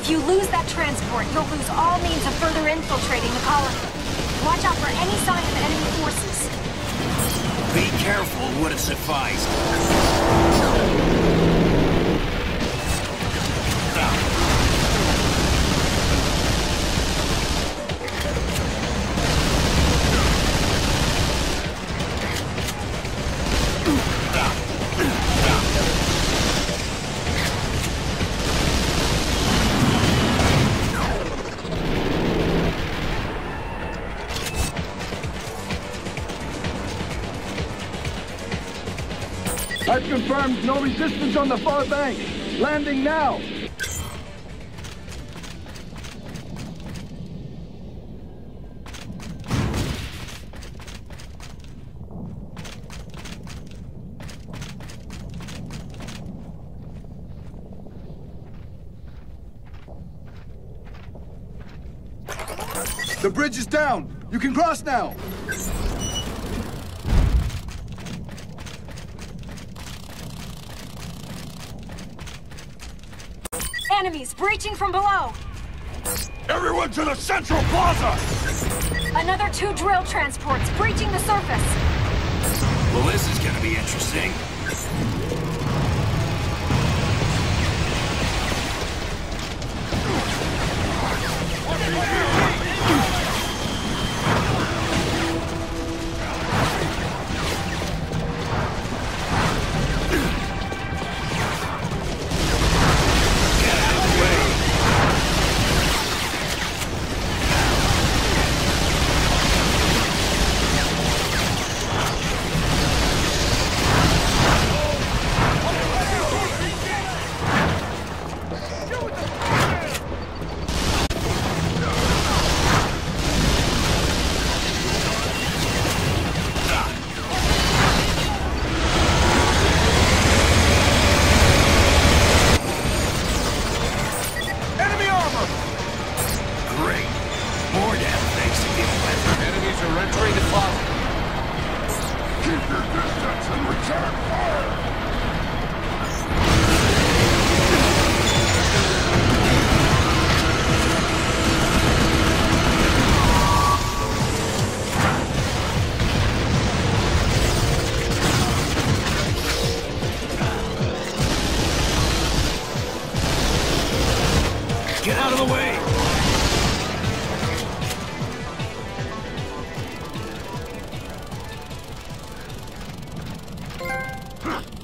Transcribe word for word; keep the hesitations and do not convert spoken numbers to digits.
If you lose that transport, you'll lose all means of further infiltrating the colony. Watch out for any sign of enemy forces. Be careful would have sufficed. I've confirmed no resistance on the far bank. Landing now. The bridge is down. You can cross now. Enemies breaching from below! Everyone to the central plaza! Another two drill transports breaching the surface! Well, this is gonna be interesting. Get out of the way! Huh.